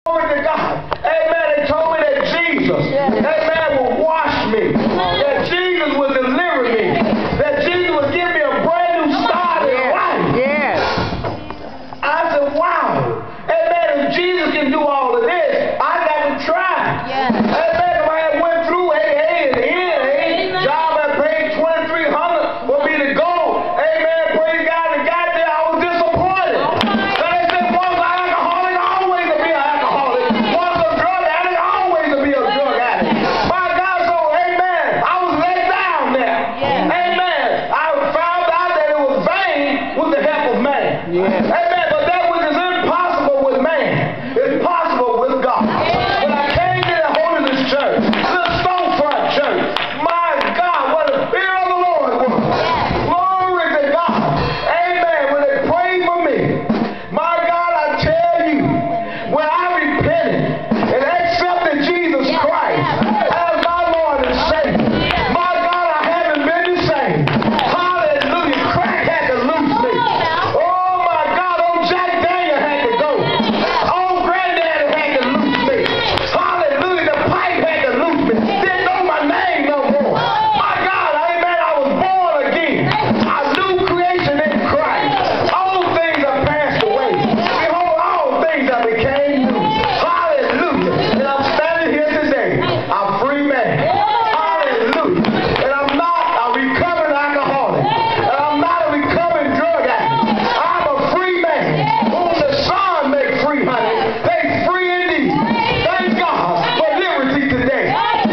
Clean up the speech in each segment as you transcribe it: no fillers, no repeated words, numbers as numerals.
Glory to God. Amen. They told me that Jesus, amen, will wash me. That Jesus will deliver me. That Jesus will give me a brand new start in life. Yes. I said, wow. Amen. If Jesus can do all of this, I got to try. Yes. Amen. If I had went through, in the end, job I paid $2,300 would be the goal. Amen. Praise God. And got there, I was disappointed. So they said, once an alcoholic, always to be an alcoholic. Once a drug addict, always to be a drug addict. My God, so amen. I was let down there. Amen. I found out that it was vain with the help of man. Amen. But that which is impossible with man is possible with God. When I came to the Holiness Church, the Storefront Church, my God, what the fear of the Lord was. Glory to God. Amen. When they prayed for me, my God, I tell you, when I repented and accepted Jesus Christ as my Lord and Savior, my God, I haven't been the same. Hallelujah. Crack had to loose me. Oh my God, old Jack Daniel had to go. Old Granddaddy had to loose me. Hallelujah. The pipe had to loose me. Didn't know my name no more. My God, amen, I was born again. A new creation in Christ. Old things are passed away. Behold, all things have became new. Hallelujah. And I'm standing here today. I'm a free man. Hallelujah. And I'm not a recovering alcoholic. And I'm not a recovering drug addict. I'm a free man. Whom the Son made free, honey. They free indeed. Thank God for liberty today.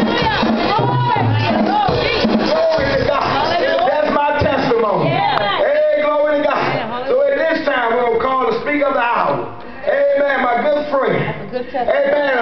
Glory to God. That's my testimony. Hey, glory to God. So at this time, we'll call the speaker of the hour. Amen, my good friend. Amen.